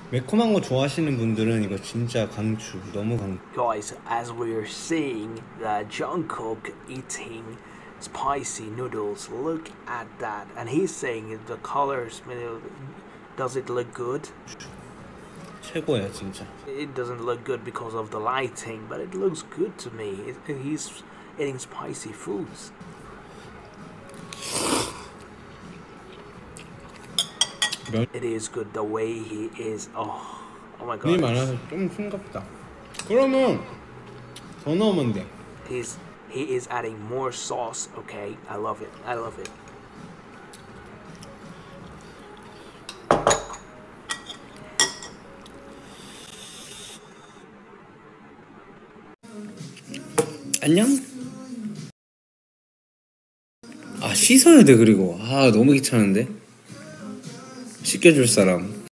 매콤한 거 좋아하시는 분들은 이거 진짜 강추. 너무 강추. Guys, as we're seeing that Jungkook eating spicy noodles, look at that. And he's saying the colors, does it look good? 최고야 진짜. It doesn't look good because of the lighting, but it looks good to me. He's eating spicy foods. It is good the way he is. Oh my 면이 god. 많아서 좀 싱겁다. 그러면 더 넣으면 돼. He is adding more sauce. Okay, I love it. I love it. 안녕? 아 씻어야 돼. 그리고 아 너무 귀찮은데 씻겨줄 사람.